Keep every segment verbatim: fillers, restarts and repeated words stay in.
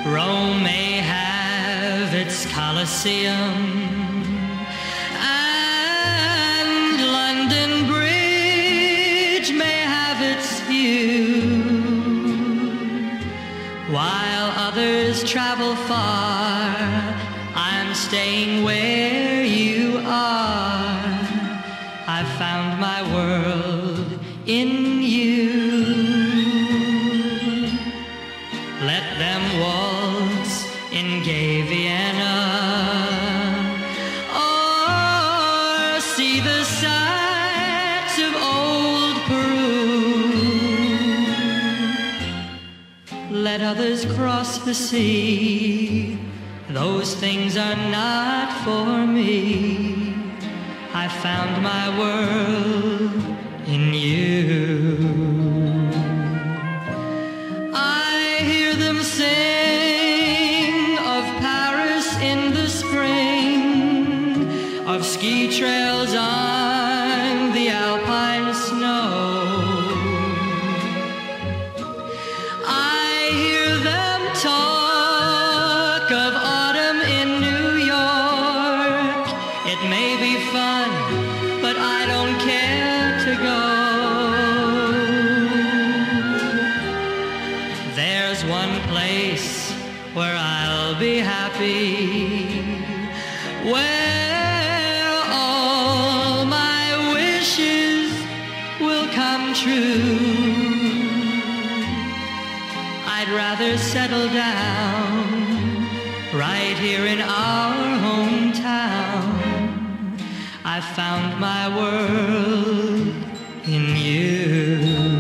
Rome may have its Colosseum, and London Bridge may have its view, while others travel far. I'm staying where you are. I found my world in you. Let them waltz in gay Vienna, or see the sights of old Peru. Let others cross the sea. Those things are not for me. I found my world in you. I hear them sing of Paris in the spring, of ski trails on the alpine snow. I hear them talk of autumn in New York. It may be fun, but I don't care to go. There's one place where I'll be happy, where all my wishes will come true. I'd rather settle down right here in our hometown. I found my world in you.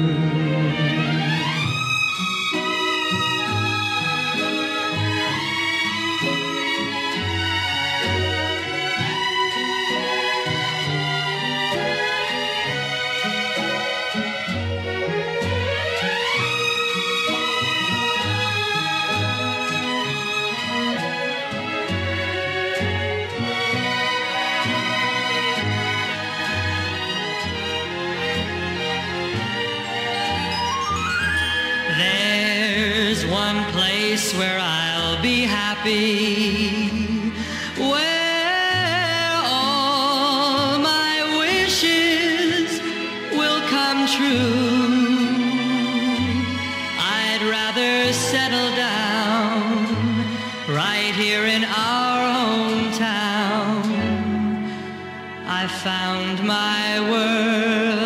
There's one place where I'll be happy, where all my wishes will come true. I'd rather settle down right here in our hometown. I found my world